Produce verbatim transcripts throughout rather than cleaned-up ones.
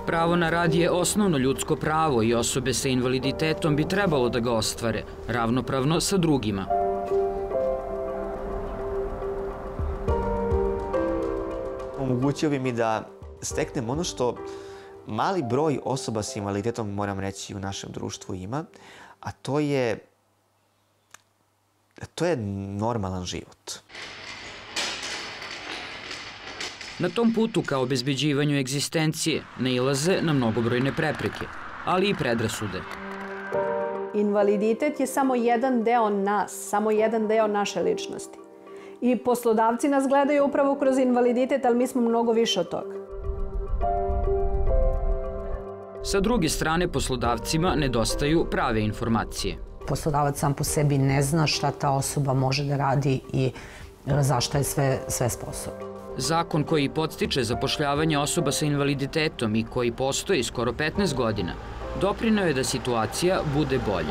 Pravo na rad je osnovno ljudsko pravo i osobe sa invaliditetom bi trebalo da ga ostvare, ravnopravno sa drugima. Omogućio bi mi da steknem ono što mali broj osoba s invaliditetom, moram reći, u našem društvu ima, a to je, to je normalan život. Na tom putu ka obezbeđivanju egzistencije nailaze na mnogobrojne prepreke, ali i predrasude. Invaliditet je samo jedan deo nas, samo jedan deo naše ličnosti. I poslodavci nas gledaju upravo kroz invaliditet, ali mi smo mnogo više od toga. Sa druge strane, poslodavcima nedostaju prave informacije. Poslodavac sam po sebi ne zna šta ta osoba može da radi i za šta je sve, sve sposobna. Zakon koji podstiče zapošljavanje osoba sa invaliditetom i koji postoji skoro petnaest godina, doprineo je da situacija bude bolja.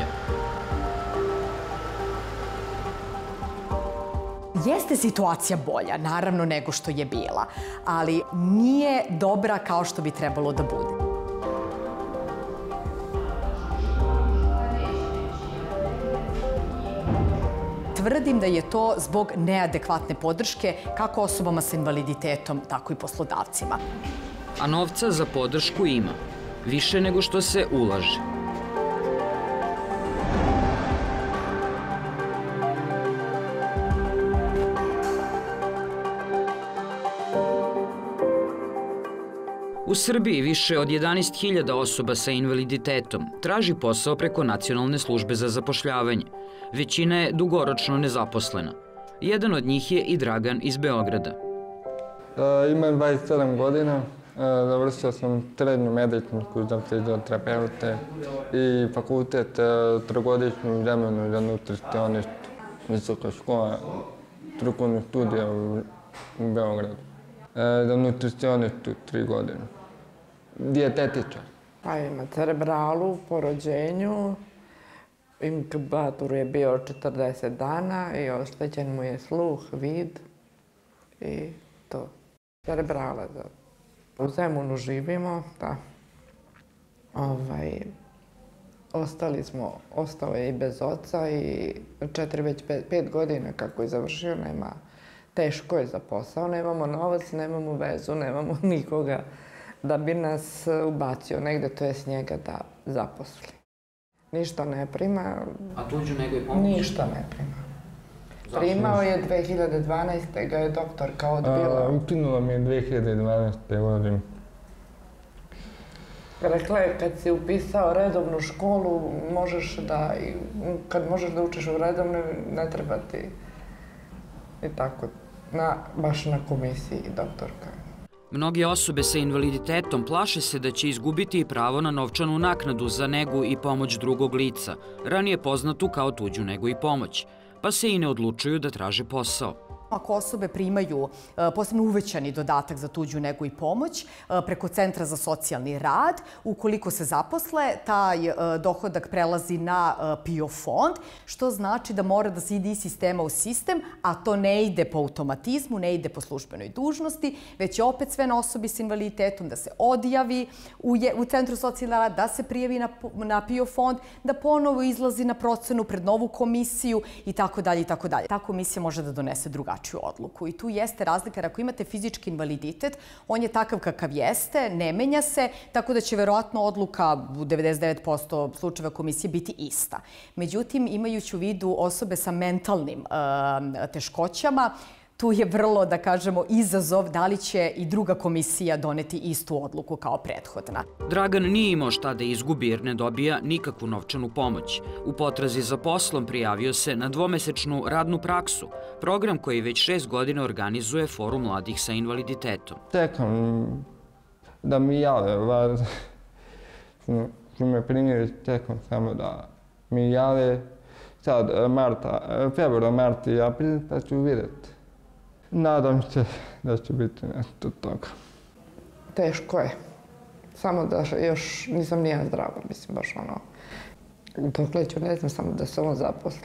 Jeste situacija bolja, naravno, nego što je bila, ali nije dobra kao što bi trebalo da bude. Tvrdim da je to zbog neadekvatne podrške kako osobama sa invaliditetom, tako i poslodavcima. A novca za podršku ima, više nego što se ulaže. U Srbiji više od jedanaest hiljada osoba sa invaliditetom traži posao preko Nacionalne službe za zapošljavanje. Većina je dugoročno nezaposlena. Jedan od njih je i Dragan iz Beograda. Imam dvadeset sedam godina, završio sam srednju medicinsku za fizioterapeute i fakultet trogodišnju zemljenu za nutricionistu. Visoka škola strukovnih studija u Beogradu. Za nutricionistu tri godine. Dijetetičar. Pa ima cerebralu po rođenju, inkubatoru je bio četrdeset dana i oštećen mu je sluh, vid i to. Cerebrala, da. U Zemunu živimo, da. Ovaj, ostali smo, ostao je i bez oca i četiri, već pet, pet godina kako je završio, nema, teško je za posao, nemamo novac, nemamo vezu, nemamo nikoga da bi nas ubacio negde, to je s njega da zaposli. Ništa ne prima. A tuđu nego i pomoć? Ništa ne prima. Primao je dve hiljade dvanaeste. ga je doktorka odbila. Ukinula mi je dve hiljade dvanaeste. godine. Rekla je, kad si upisao redovnu školu, možeš da, kad možeš da učiš u redovnoj, ne treba ti. I tako, na, baš na komisiji doktorka. Mnoge osobe sa invaliditetom plaše se da će izgubiti pravo na novčanu naknadu za negu i pomoć drugog lica, ranije poznatu kao tuđu negu i pomoć, pa se i ne odlučuju da traže posao. Ako osobe primaju posebno uvećani dodatak za tuđu negu i pomoć preko Centra za socijalni rad, ukoliko se zaposle, taj dohodak prelazi na P I O fond, što znači da mora da se ide iz sistema u sistem, a to ne ide po automatizmu, ne ide po službenoj dužnosti, već je opet sve na osobi s invaliditetom da se odjavi u, je, u Centru socijalni rad, da se prijavi na, na P I O fond, da ponovo izlazi na procenu pred novu komisiju i tako dalje i tako dalje. Ta komisija može da donese drugačiju odluku i tu jeste razlika, jer ako imate fizički invaliditet, on je takav kakav jeste, ne menja se, tako da će verovatno odluka u devedeset devet posto slučajeva komisije biti ista. Međutim, imajući u vidu osobe sa mentalnim uh, teškoćama, tu je vrlo, da kažemo, izazov da li će i druga komisija doneti istu odluku kao prethodna. Dragan nije imao šta da izgubi jer ne dobija nikakvu novčanu pomoć. U potrazi za poslom prijavio se na dvomesečnu radnu praksu, program koji već šest godina organizuje Forum mladih sa invaliditetom. Čekam da mi jave, ću me primjeriti, čekam samo da mi jave sad marta, februar, marta i april, pa ću vidjeti. Nadam se da će biti nešto od toga. Teško je. Samo da još nisam nija zdrava, mislim, baš ono. Dokle ću, ne znam, samo da se on zaposli.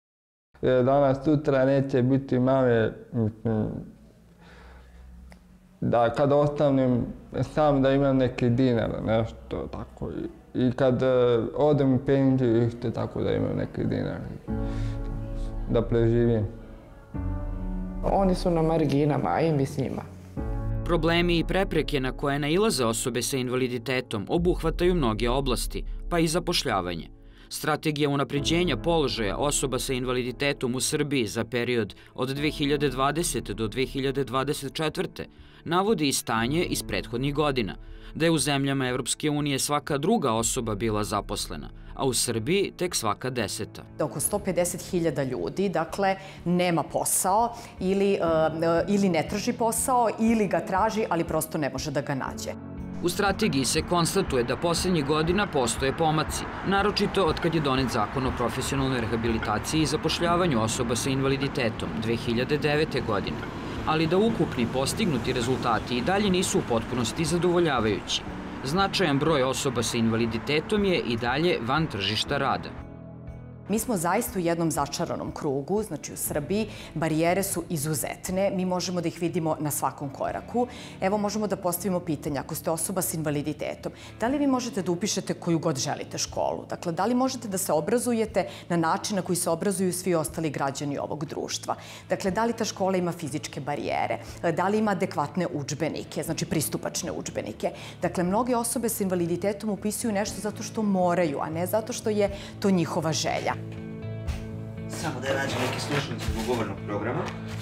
Danas, sutra neće biti mame, mislim, da kad ostanem sam da imam neki dinar, nešto tako. I, i kad uh, odem u penziju isto tako da imam neki dinar, da preživim. Oni su na marginama, a i mi s njima. Problemi i prepreke na koje nailaze osobe sa invaliditetom obuhvataju mnoge oblasti, pa i zapošljavanje. Strategija unapređenja položaja osoba sa invaliditetom u Srbiji za period od dve hiljade dvadesete. do dve hiljade dvadeset četvrte. navodi i stanje iz prethodnih godina, da je u zemljama Evropske unije svaka druga osoba bila zaposlena, a u Srbiji tek svaka deseta. Oko sto pedeset hiljada ljudi, dakle, nema posao ili, uh, ili ne traži posao ili ga traži, ali prosto ne može da ga nađe. U strategiji se konstatuje da poslednjih godina postoje pomaci, naročito od kad je donet zakon o profesionalnoj rehabilitaciji i zapošljavanju osoba sa invaliditetom dve hiljade devete. godine, ali da ukupni postignuti rezultati i dalje nisu u potpunosti zadovoljavajući. Značajan broj osoba sa invaliditetom je i dalje van tržišta rada. Mi smo zaista u jednom začaranom krugu, znači u Srbiji, barijere su izuzetne, mi možemo da ih vidimo na svakom koraku. Evo možemo da postavimo pitanje, ako ste osoba s invaliditetom, da li vi možete da upišete koju god želite školu? Dakle, da li možete da se obrazujete na način na koji se obrazuju svi ostali građani ovog društva? Dakle, da li ta škola ima fizičke barijere? Da li ima adekvatne udžbenike, znači pristupačne udžbenike? Dakle, mnoge osobe s invaliditetom upisuju nešto zato što moraju, a ne zato što je to njihova želja. Samo da ja nađem neke slušalice zbog govornog programa.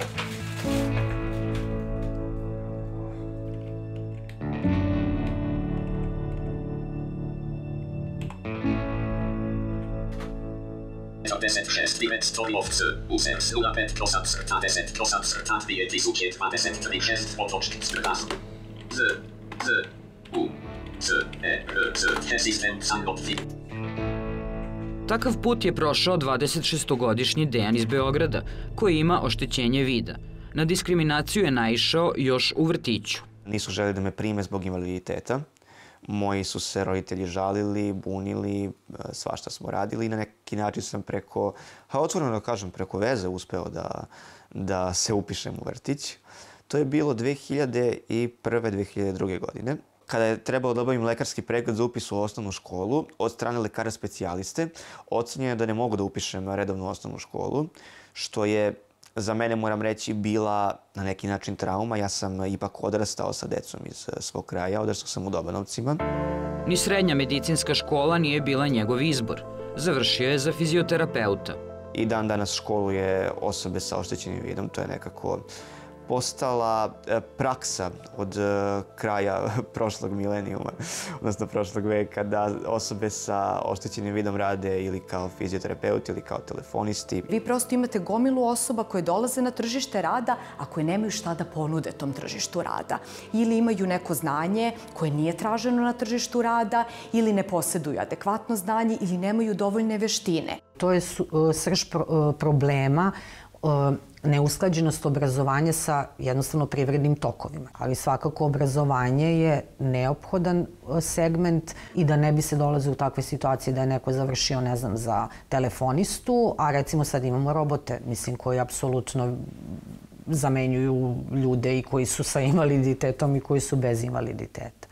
deset šest devet stolovce, osem nula pet osam crta deset osam crta dvije tisuće dvadeset tri šest otočki strgas. Z, Z, U, C, E, R, C, sistem sanopti. Takav put je prošao dvadesetšestogodišnji Dejan iz Beograda, koji ima oštećenje vida. Na diskriminaciju je naišao još u vrtiću. Nisu želeli da me prime zbog invaliditeta. Moji su se roditelji žalili, bunili, svašta smo radili i na neki način sam preko, a otvoreno da kažem, preko veze uspeo da, da se upišem u vrtić. To je bilo dve hiljade prve. dve hiljade druge. godine. Kada je trebalo da obavim lekarski pregled za upis u osnovnu školu, od strane lekara specijaliste, ocenjeno je da ne mogu da upišem redovnu osnovnu školu, što je za mene, moram reći, bila na neki način trauma. Ja sam ipak odrastao sa decom iz svog kraja, odrastao sam u Dobanovcima. Ni srednja medicinska škola nije bila njegov izbor. Završio je za fizioterapeuta. I dan danas školuje osobe sa oštećenim vidom, to je nekako postala praksa od kraja prošlog milenijuma, odnosno prošlog veka, da osobe sa oštećenim vidom rade ili kao fizioterapeuti ili kao telefonisti. Vi prosto imate gomilu osoba koje dolaze na tržište rada, a koje nemaju šta da ponude tom tržištu rada. Ili imaju neko znanje koje nije traženo na tržištu rada, ili ne posjeduju adekvatno znanje, ili nemaju dovoljne veštine. To je srž problema, neusklađenost obrazovanja sa jednostavno privrednim tokovima. Ali svakako obrazovanje je neophodan segment i da ne bi se dolaze u takve situacije da je neko završio, ne znam, za telefonistu, a recimo sad imamo robote, mislim, koji apsolutno zamenjuju ljude i koji su sa invaliditetom i koji su bez invaliditeta.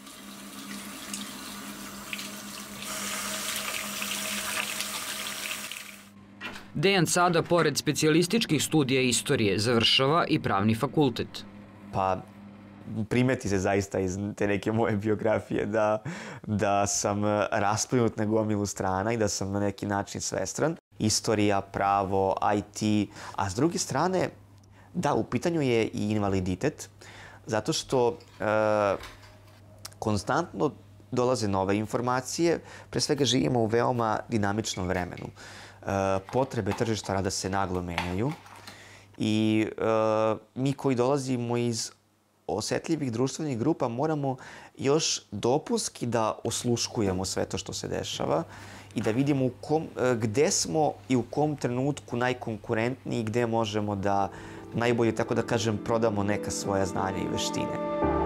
Dejan sada, pored specijalističkih studija istorije, završava i pravni fakultet. Pa, primeti se zaista iz te neke moje biografije da, da sam rasplinut na gomilu strana i da sam na neki način svestran. Istorija, pravo, I T, a s druge strane, da, u pitanju je i invaliditet, zato što e, konstantno dolaze nove informacije, pre svega živimo u veoma dinamičnom vremenu. Potrebe tržišta rada se naglo menjaju i e, mi koji dolazimo iz osetljivih društvenih grupa moramo još dopunski da osluškujemo sve to što se dešava i da vidimo u kom, gde smo i u kom trenutku najkonkurentniji i gde možemo da najbolje, tako da kažem, prodamo neka svoja znanja i veštine.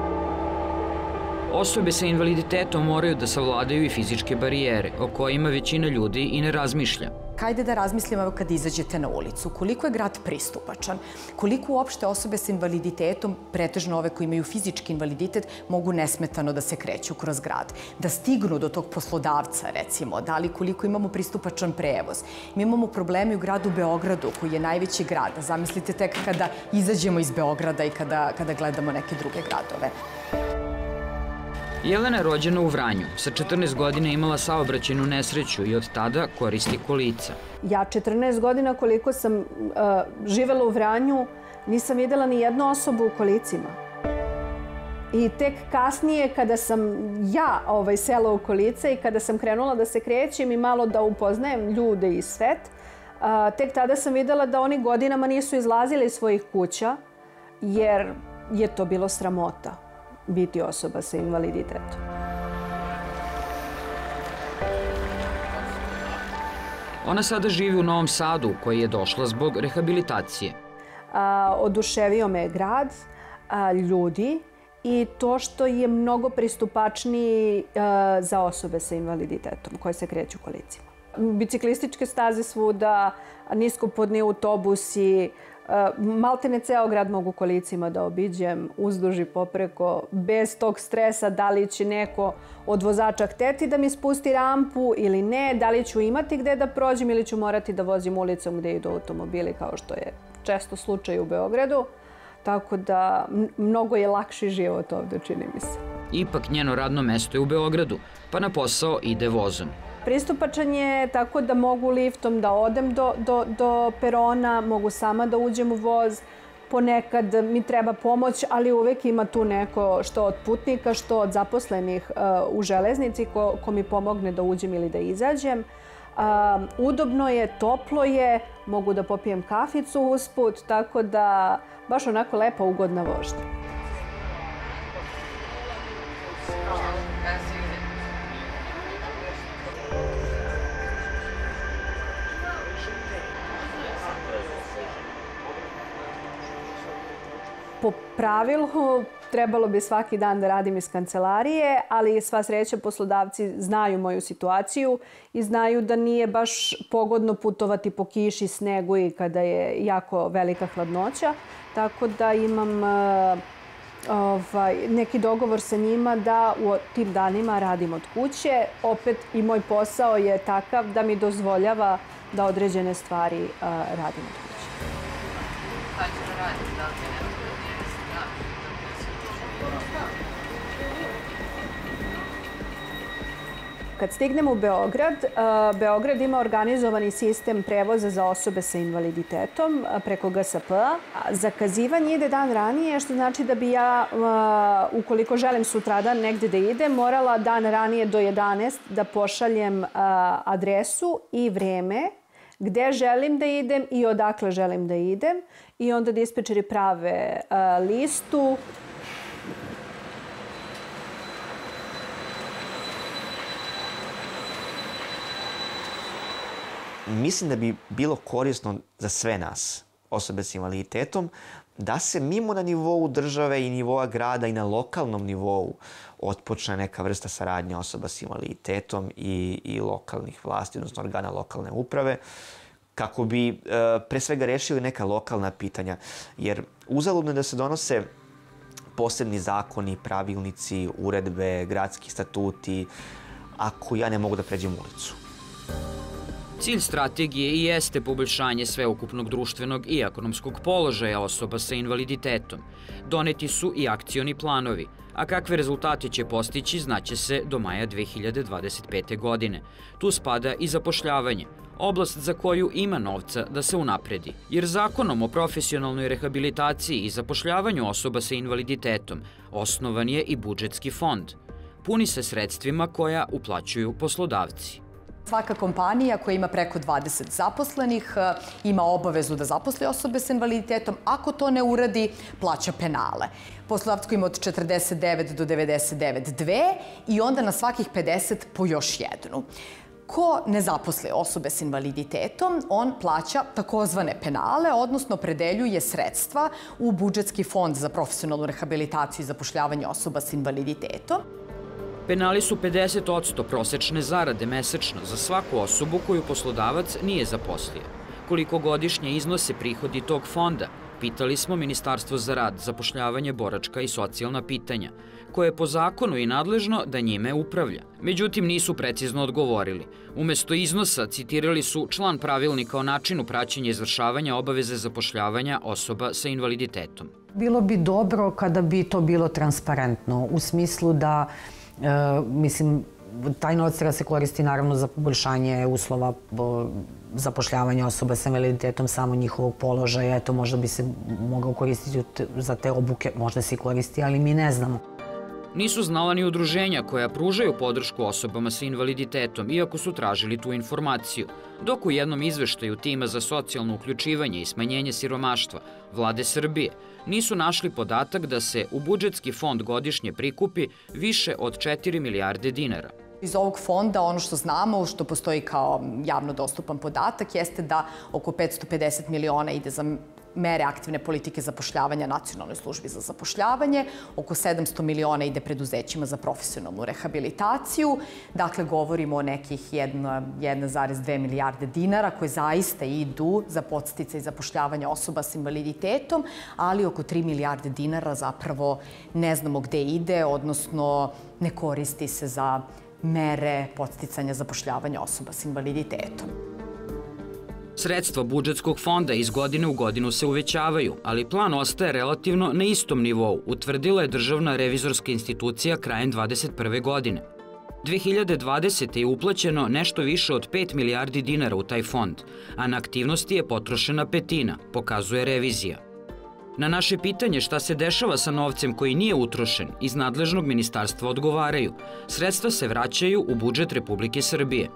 Osobe sa invaliditetom moraju da savladaju i fizičke barijere, o kojima većina ljudi i ne razmišlja. Hajde da razmislimo evo kad izađete na ulicu, koliko je grad pristupačan, koliko uopšte osobe s invaliditetom, pretežno ove koji imaju fizički invaliditet, mogu nesmetano da se kreću kroz grad, da stignu do tog poslodavca, recimo, da li koliko imamo pristupačan prevoz. Mi imamo probleme u gradu Beogradu, koji je najveći grad. Zamislite tek kada izađemo iz Beograda i kada, kada gledamo neke druge gradove. Jelena je rođena u Vranju. Sa četrnaest godina imala saobraćajnu nesreću i od tada koristi kolica. Ja četrnaest godina koliko sam uh, živela u Vranju, nisam videla ni jednu osobu u kolicima. I tek kasnije kada sam ja ovaj, sela u kolice i kada sam krenula da se krećem i malo da upoznajem ljude i svet, uh, tek tada sam videla da oni godinama nisu izlazili iz svojih kuća jer je to bilo sramota biti osoba sa invaliditetom. Ona sada živi u Novom Sadu, koji je došla zbog rehabilitacije. A, oduševio me je grad, a, ljudi i to što je mnogo pristupačniji a, za osobe sa invaliditetom koje se kreću kolicima. Biciklističke staze svuda, niskopodni autobusi, maltene ceo grad mogu kolicima da obiđem, uzduž i popreko, bez tog stresa da li će neko od vozača hteti da mi spusti rampu ili ne, da li ću imati gde da prođem ili ću morati da vozim ulicom gde idu automobili, kao što je često slučaj u Beogradu. Tako da mnogo je lakši život ovde, čini mi se. Ipak njeno radno mesto je u Beogradu, pa na posao ide vozom. Pristupačan je tako da mogu liftom da odem do, do, do perona, mogu sama da uđem u voz. Ponekad mi treba pomoć, ali uvek ima tu neko što od putnika, što od zaposlenih uh, u železnici ko, ko mi pomogne da uđem ili da izađem. Uh, udobno je, toplo je, mogu da popijem kaficu usput, tako da baš onako lepa, ugodna vožnja. Po pravilu trebalo bi svaki dan da radim iz kancelarije, ali sva sreća poslodavci znaju moju situaciju i znaju da nije baš pogodno putovati po kiši, snegu i kada je jako velika hladnoća. Tako da imam uh, ovaj, neki dogovor sa njima da u tim danima radim od kuće. Opet i moj posao je takav da mi dozvoljava da određene stvari uh, radim od kuće. Kada ćeš da radiš? Da li te ne Kad stignem u Beograd, Beograd ima organizovani sistem prevoza za osobe sa invaliditetom preko G S P-a. Zakazivanje ide dan ranije, što znači da bi ja, ukoliko želim sutradan negde da idem, morala dan ranije do jedanaest da pošaljem adresu i vreme gde želim da idem i odakle želim da idem. I onda dispečeri prave listu. Mislim da bi bilo korisno za sve nas, osobe s invaliditetom, da se mimo na nivou države i nivoa grada i na lokalnom nivou otpočne neka vrsta saradnje osoba s invaliditetom i, i lokalnih vlasti, odnosno organa lokalne uprave, kako bi e, pre svega rešili neka lokalna pitanja. Jer uzaludno je da se donose posebni zakoni, pravilnici, uredbe, gradski statuti, ako ja ne mogu da pređem ulicu. Cilj strategije i jeste poboljšanje sveukupnog društvenog i ekonomskog položaja osoba sa invaliditetom. Doneti su i akcioni planovi, a kakve rezultate će postići znaće se do maja dve hiljade dvadeset pete. godine. Tu spada i zapošljavanje, oblast za koju ima novca da se unapredi, jer Zakonom o profesionalnoj rehabilitaciji i zapošljavanju osoba sa invaliditetom osnovan je i budžetski fond. Puni se sredstvima koja uplaćuju poslodavci. Svaka kompanija koja ima preko dvadeset zaposlenih ima obavezu da zaposli osobe s invaliditetom. Ako to ne uradi, plaća penale. Poslodavac ima od četrdeset devet do devedeset devet dve i onda na svakih pedeset po još jednu. Ko ne zaposli osobe s invaliditetom, on plaća takozvane penale, odnosno predeljuje sredstva u budžetski fond za profesionalnu rehabilitaciju i zapošljavanje osoba s invaliditetom. Penali su pedeset odsto prosečne zarade mesečno za svaku osobu koju poslodavac nije zaposlio. Koliko godišnje iznose prihodi tog fonda, pitali smo Ministarstvo za rad, zapošljavanje, boračka i socijalna pitanja, koje je po zakonu i nadležno da njime upravlja. Međutim, nisu precizno odgovorili. Umesto iznosa citirali su član pravilnika o načinu praćenja izvršavanja obaveze zapošljavanja osoba sa invaliditetom. Bilo bi dobro kada bi to bilo transparentno, u smislu da, e, mislim, taj novac treba se koristi naravno za poboljšanje uslova zapošljavanja osoba sa invaliditetom, samo njihovog položaja. Eto, možda bi se mogao koristiti za te obuke, možda se i koristi, ali mi ne znamo. Nisu znala ni udruženja koja pružaju podršku osobama sa invaliditetom, iako su tražili tu informaciju, dok u jednom izveštaju Tima za socijalno uključivanje i smanjenje siromaštva Vlade Srbije nisu našli podatak da se u budžetski fond godišnje prikupi više od četiri milijarde dinara. Iz ovog fonda ono što znamo, što postoji kao javno dostupan podatak, jeste da oko petsto pedeset miliona ide za mere aktivne politike zapošljavanja Nacionalnoj službi za zapošljavanje, oko sedamsto miliona ide preduzećima za profesionalnu rehabilitaciju. Dakle, govorimo o nekih jedna zarez dve milijarde dinara koje zaista idu za podsticaj zapošljavanja osoba s invaliditetom, ali oko tri milijarde dinara zapravo ne znamo gde ide, odnosno ne koristi se za mere podsticanja zapošljavanja osoba s invaliditetom. Sredstva budžetskog fonda iz godine u godinu se uvećavaju, ali plan ostaje relativno na istom nivou, utvrdila je Državna revizorska institucija krajem dvadeset prve godine. dve hiljade dvadesete je uplaćeno nešto više od pet milijardi dinara u taj fond, a na aktivnosti je potrošena petina, pokazuje revizija. Na naše pitanje šta se dešava sa novcem koji nije utrošen, iz nadležnog ministarstva odgovaraju. Sredstva se vraćaju u budžet Republike Srbije.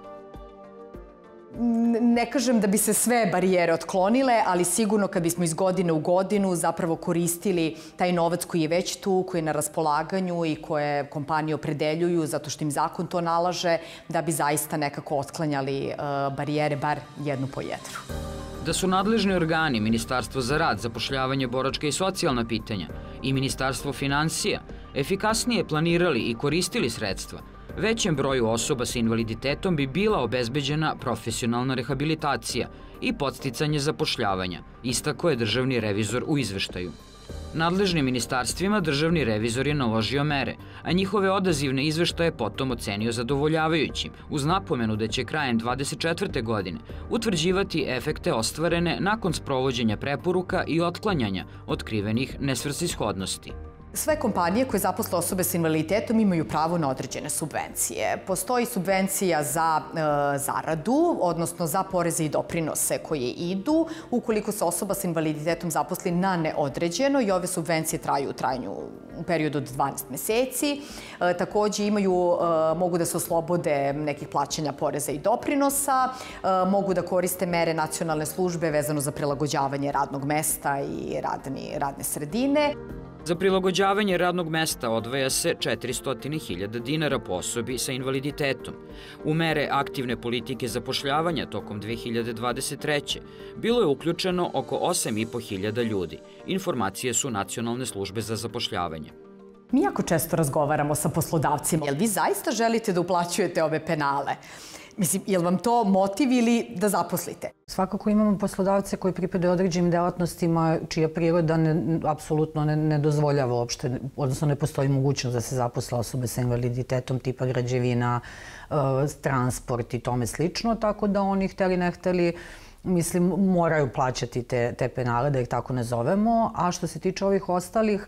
Ne kažem da bi se sve barijere otklonile, ali sigurno kad bismo iz godine u godinu zapravo koristili taj novac koji je već tu, koji je na raspolaganju i koje kompanije opredeljuju zato što im zakon to nalaže, da bi zaista nekako otklanjali barijere bar jednu po jednu. Da su nadležni organi Ministarstvo za rad, zapošljavanje, boračka i socijalna pitanja i Ministarstvo finansija efikasnije planirali i koristili sredstva, većem broju osoba sa invaliditetom bi bila obezbeđena profesionalna rehabilitacija i podsticanje zapošljavanja, istako je državni revizor u izveštaju. Nadležnim ministarstvima državni revizor je naložio mere, a njihove odazivne izveštaje potom ocenio zadovoljavajućim, uz napomenu da će krajem dvadeset četvrte godine utvrđivati efekte ostvarene nakon sprovođenja preporuka i otklanjanja otkrivenih nesvrsishodnosti. Sve kompanije koje zaposle osobe s invaliditetom imaju pravo na određene subvencije. Postoji subvencija za e, zaradu, odnosno za poreze i doprinose koje idu ukoliko se osoba s invaliditetom zaposli na neodređeno i ove subvencije traju u trajanju u periodu od dvanaest meseci. E, takođe imaju, e, mogu da se oslobode nekih plaćanja poreza i doprinosa, e, mogu da koriste mere nacionalne službe vezano za prilagođavanje radnog mesta i radni, radne sredine. Za prilagođavanje radnog mesta odvaja se četiristo hiljada dinara po osobi sa invaliditetom. U mere aktivne politike zapošljavanja tokom dve hiljade dvadeset treće bilo je uključeno oko osam i po hiljada ljudi. Informacije su Nacionalne službe za zapošljavanje. Mi jako često razgovaramo sa poslodavcima. Jel vi zaista želite da uplaćujete ove penale? Mislim, je li vam to motiv ili da zaposlite? Svakako imamo poslodavce koji pripadaju određenim delatnostima čija priroda ne, apsolutno ne, ne dozvoljava uopšte, odnosno ne postoji mogućnost da se zaposle osobe sa invaliditetom tipa građevina, e, transport i tome slično, tako da oni hteli ne hteli, mislim, moraju plaćati te, te penale, da ih tako ne zovemo, a što se tiče ovih ostalih,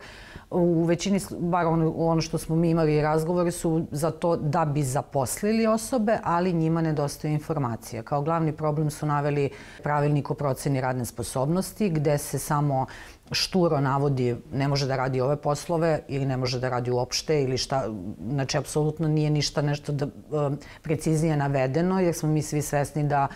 u većini, bar ono, ono što smo mi imali razgovori su za to da bi zaposlili osobe, ali njima nedostaju informacije. Kao glavni problem su naveli pravilnik o proceni radne sposobnosti, gde se samo šturo navodi ne može da radi ove poslove ili ne može da radi uopšte ili šta, znači apsolutno nije ništa nešto da, preciznije navedeno, jer smo mi svi svesni da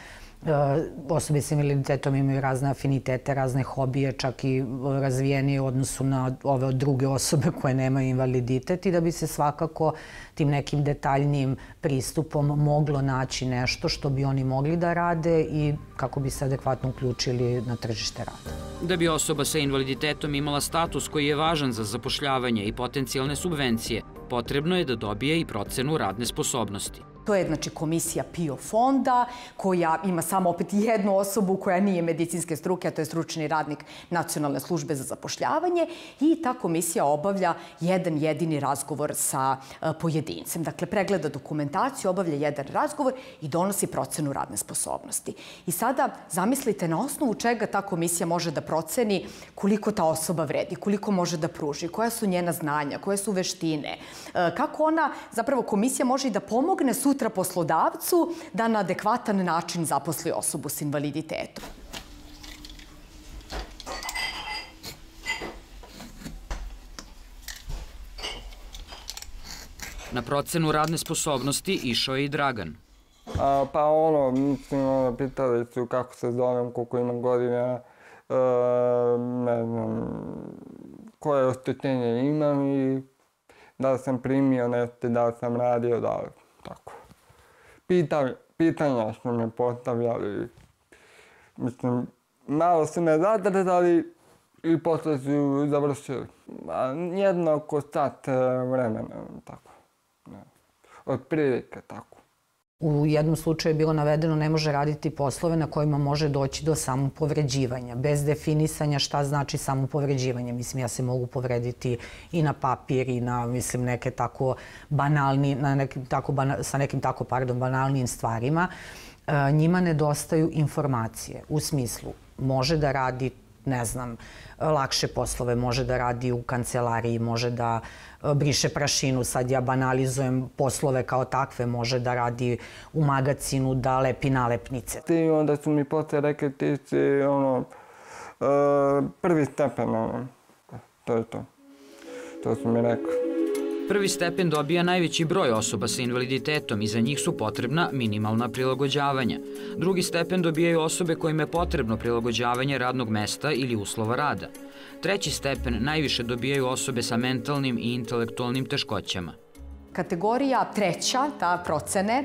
osobe s invaliditetom imaju razne afinitete, razne hobije, čak i razvijeni u odnosu na ove druge osobe koje nemaju invaliditet i da bi se svakako tim nekim detaljnijim pristupom moglo naći nešto što bi oni mogli da rade i kako bi se adekvatno uključili na tržište rada. Da bi osoba sa invaliditetom imala status koji je važan za zapošljavanje i potencijalne subvencije, potrebno je da dobije i procenu radne sposobnosti. To je znači komisija P I O fonda koja ima samo opet jednu osobu koja nije medicinske struke, a to je stručni radnik Nacionalne službe za zapošljavanje i ta komisija obavlja jedan jedini razgovor sa pojedincem. Dakle, pregleda dokumentaciju, obavlja jedan razgovor i donosi procenu radne sposobnosti. I sada zamislite na osnovu čega ta komisija može da proceni koliko ta osoba vredi, koliko može da pruži, koja su njena znanja, koje su veštine, kako ona, zapravo komisija može i da pomogne sutra poslodavcu da na adekvatan način zaposli osobu s invaliditetom. Na procenu radne sposobnosti išao je i Dragan. A, pa ono, mislim, ono, pitali su kako se zovem, koliko imam godina, e, ne znam, koje oštećenje imam i da li sam primio nešto, da li sam radio, da li, tako. Pitali, pitanja su me postavljali, mislim, malo su me zadržali i posle su završili. Jedno oko sat vremena, tako. Od prilike, tako. U jednom slučaju je bilo navedeno ne može raditi poslove na kojima može doći do samopovređivanja, bez definisanja šta znači samopovređivanje. Mislim, ja se mogu povrediti i na papir i na, mislim, neke tako banalni, na nekim tako, sa nekim tako, pardon, banalnim stvarima. E, njima nedostaju informacije u smislu može da radi, ne znam, lakše poslove, može da radi u kancelariji, može da briše prašinu, sad ja banalizujem poslove kao takve, može da radi u magacinu, da lepi nalepnice. I onda su mi posle rekli ti si ono, prvi stepen, ono, to je to. To su mi rekli. Prvi stepen dobija najveći broj osoba sa invaliditetom i za njih su potrebna minimalna prilagođavanja. Drugi stepen dobijaju osobe kojima je potrebno prilagođavanje radnog mesta ili uslova rada. Treći stepen najviše dobijaju osobe sa mentalnim i intelektualnim teškoćama. Kategorija treća, ta procene,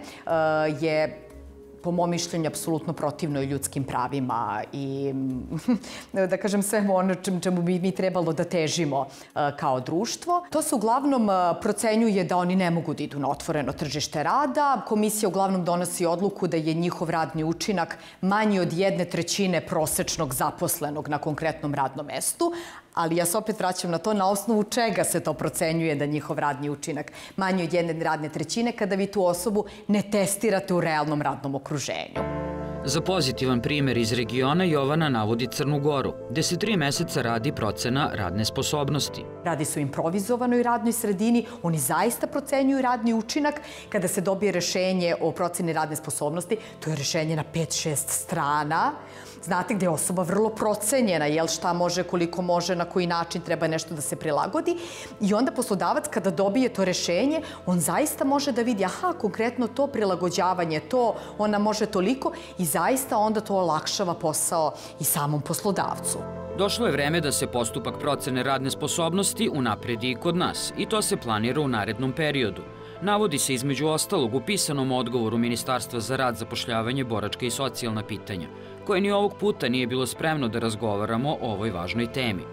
je po mom mišljenju, apsolutno protivno i ljudskim pravima i, da kažem, svemu ono čemu bi mi trebalo da težimo kao društvo. To se uglavnom procenjuje da oni ne mogu da idu na otvoreno tržište rada. Komisija uglavnom donosi odluku da je njihov radni učinak manji od jedne trećine prosečnog zaposlenog na konkretnom radnom mestu, ali ja se opet vraćam na to na osnovu čega se to procenjuje da njihov radni učinak manji od jedne radne trećine kada vi tu osobu ne testirate u realnom radnom okruženju. Za pozitivan primer iz regiona Jovana navodi Crnu Goru, gde se tri meseca radi procena radne sposobnosti. Radi se o improvizovanoj radnoj sredini, oni zaista procenjuju radni učinak. Kada se dobije rešenje o proceni radne sposobnosti, to je rešenje na pet šest strana. Znate, gde je osoba vrlo procenjena, jel šta može, koliko može, na koji način treba nešto da se prilagodi. I onda poslodavac kada dobije to rešenje, on zaista može da vidi, aha, konkretno to prilagođavanje, to ona može toliko i zaista onda to olakšava posao i samom poslodavcu. Došlo je vreme da se postupak procene radne sposobnosti unapredi i kod nas i to se planira u narednom periodu. Navodi se između ostalog u pisanom odgovoru Ministarstva za rad, zapošljavanje, boračka i socijalna pitanja, koje ni ovog puta nije bilo spremno da razgovaramo o ovoj važnoj temi.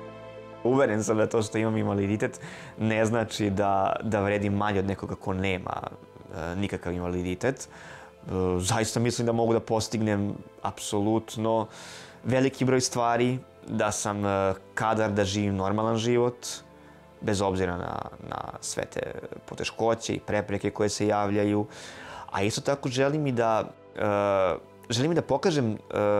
Uveren sam da to što imam invaliditet ne znači da, da vredim manje od nekoga ko nema e, nikakav invaliditet. E, zaista mislim da mogu da postignem apsolutno veliki broj stvari, da sam e, kadar da živim normalan život, bez obzira na, na sve te poteškoće i prepreke koje se javljaju. A isto tako želim i da, e, želim i da pokažem e,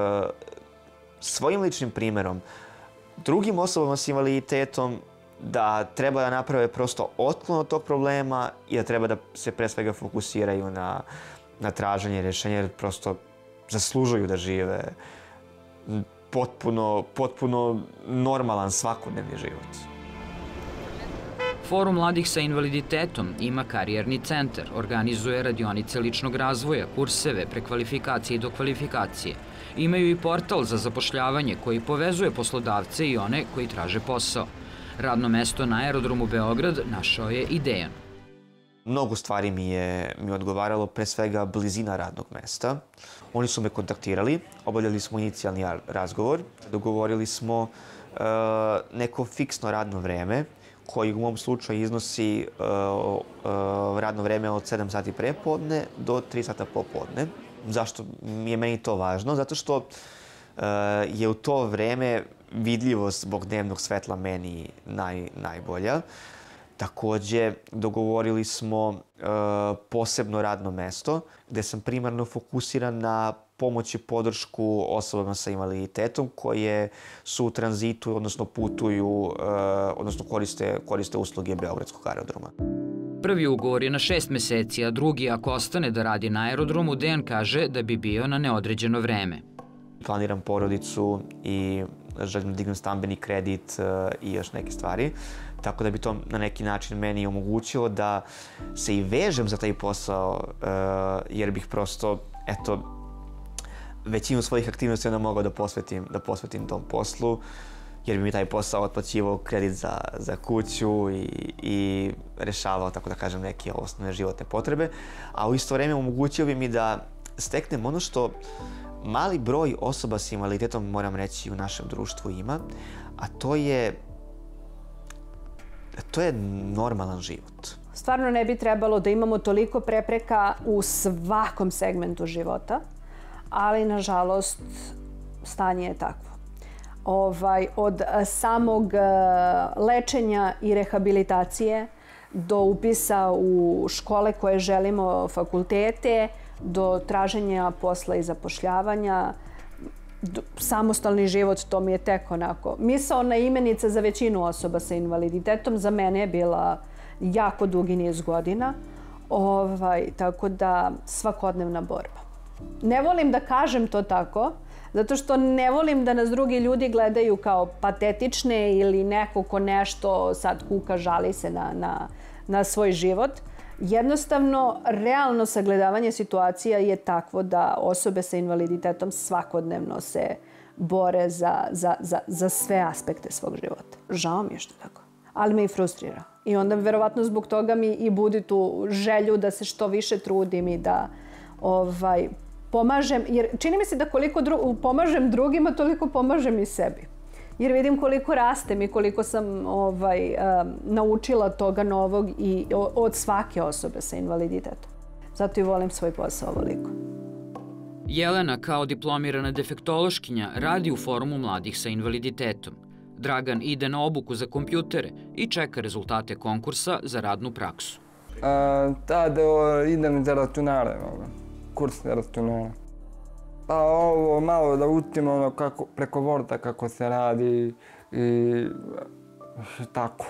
svojim ličnim primerom drugim osobama s invaliditetom da treba da naprave prosto otklon od tog problema i da treba da se pre svega fokusiraju na, na traženje rješenja, jer prosto zaslužuju da žive potpuno, potpuno normalan svakodnevni život. Forum mladih sa invaliditetom ima karijerni centar, organizuje radionice ličnog razvoja, kurseve, prekvalifikacije i dokvalifikacije. Imaju i portal za zapošljavanje koji povezuje poslodavce i one koji traže posao. Radno mesto na aerodromu Beograd našao je i Dejan. Mnogo stvari mi je mi odgovaralo, pre svega blizina radnog mesta. Oni su me kontaktirali, obavljali smo inicijalni razgovor, dogovorili smo uh, neko fiksno radno vreme, koji u mom slučaju iznosi uh, uh, radno vreme od sedam sati prepodne do tri sata popodne. Zašto je meni to važno? Zato što uh, je u to vreme vidljivost zbog dnevnog svetla meni naj, najbolja. Takođe, dogovorili smo uh, posebno radno mesto gde sam primarno fokusiran na pomoć i podršku osobama sa invaliditetom koje su u tranzitu, odnosno putuju, uh, odnosno koriste, koriste usluge Beogradskog aerodroma. Prvi ugovor je na šest meseci, a drugi, ako ostane da radi na aerodromu, Dejan kaže da bi bio na neodređeno vreme. Planiram porodicu i želim da dignem stambeni kredit uh, i još neke stvari. Tako da bi to na neki način meni omogućilo da se i vežem za taj posao, uh, jer bih prosto, eto, većinu svojih aktivnosti onda mogao da posvetim, da posvetim tom poslu, jer bi mi taj posao otplaćivao kredit za, za kuću i, i rešavao, tako da kažem, neke osnovne životne potrebe. A u isto vreme omogućio bi mi da steknem ono što mali broj osoba s invaliditetom, moram reći, u našem društvu ima, a to je to je normalan život. Stvarno ne bi trebalo da imamo toliko prepreka u svakom segmentu života, ali nažalost stanje je takvo. Ovaj, od samog lečenja i rehabilitacije do upisa u škole koje želimo, fakultete, do traženja posla i zapošljavanja, samostalni život, to mi je tek onako. Misaona imenica za većinu osoba sa invaliditetom, za mene je bila jako dugi niz godina. Ovaj, tako da svakodnevna borba. Ne volim da kažem to tako, zato što ne volim da nas drugi ljudi gledaju kao patetične ili neko ko nešto sad kuka, žali se na, na, na svoj život. Jednostavno, realno sagledavanje situacija je takvo da osobe sa invaliditetom svakodnevno se bore za, za, za, za sve aspekte svog života. Žao mi je što tako, ali me i frustrira. I onda verovatno zbog toga mi i budi tu želju da se što više trudim i da ovaj, pomažem. Jer čini mi se da koliko dru- pomažem drugima, toliko pomažem i sebi. Jer vidim koliko rastem i koliko sam ovaj, um, naučila toga novog i od svake osobe sa invaliditetom. Zato i volim svoj posao ovoliko. Jelena, kao diplomirana defektološkinja, radi u Forumu mladih sa invaliditetom. Dragan ide na obuku za kompjutere i čeka rezultate konkursa za radnu praksu. A, tada idem za računare, kurs za računare. Pa ovo malo da učim ono kako, preko Worda kako se radi i tako.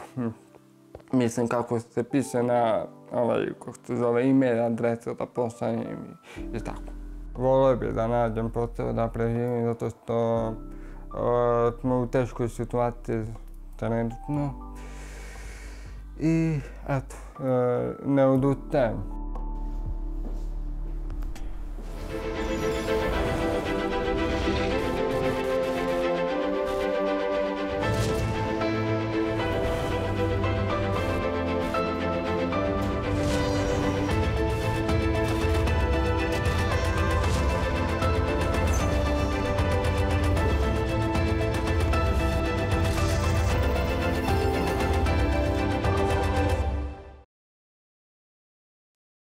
Mislim kako se piše na ovaj, kako se zove, e-mail adresu da pošaljem i, i tako. Volio bih da nađem posao da preživim zato što uh, smo u teškoj situaciji trenutno. I eto, uh, ne odustajem.